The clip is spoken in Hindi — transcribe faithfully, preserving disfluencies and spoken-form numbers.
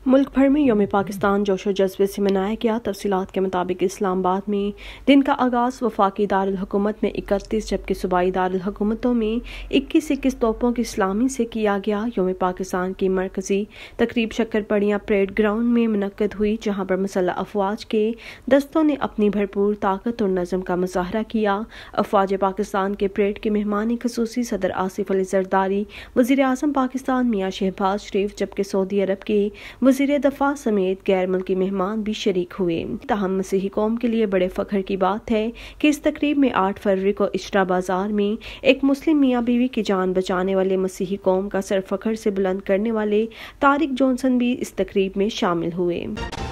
मुल्क भर में यौम पाकिस्तान जोशो जज्बे से मनाया गया। तफसीलात के मुताबिक इस्लामाबाद में दिन का आगाज़ वफाकी दारुल हुकूमत में इकतीस जबकि सूबाई दारुल हुकूमतों में इक्कीस इक्कीस तोपों की सलामी से किया गया। यौम पाकिस्तान की मरकजी तकरीब शक्करपड़ियाँ परेड ग्राउंड में मुनक्कद हुई, जहाँ पर मुसल्लह अफवाज के दस्तों ने अपनी भरपूर ताकत और नज़म का मुजाहरा किया। अफवाज पाकिस्तान के परेड के मेहमान खसूसी सदर आसिफ अली जरदारी, वज़ीर आज़म पाकिस्तान मियाँ शहबाज शरीफ, जबकि सऊदी अरब के वज़ीर दफ़ा समेत गैर मुल्की मेहमान भी शरीक हुए। ताहम मसीही कौम के लिए बड़े फ़ख्र की बात है कि इस तकरीब में आठ फरवरी को इशरा बाजार में एक मुस्लिम मियाँ बीवी की जान बचाने वाले मसीही कौम का सर फ़ख्र से बुलंद करने वाले तारिक जॉनसन भी इस तकरीब में शामिल हुए।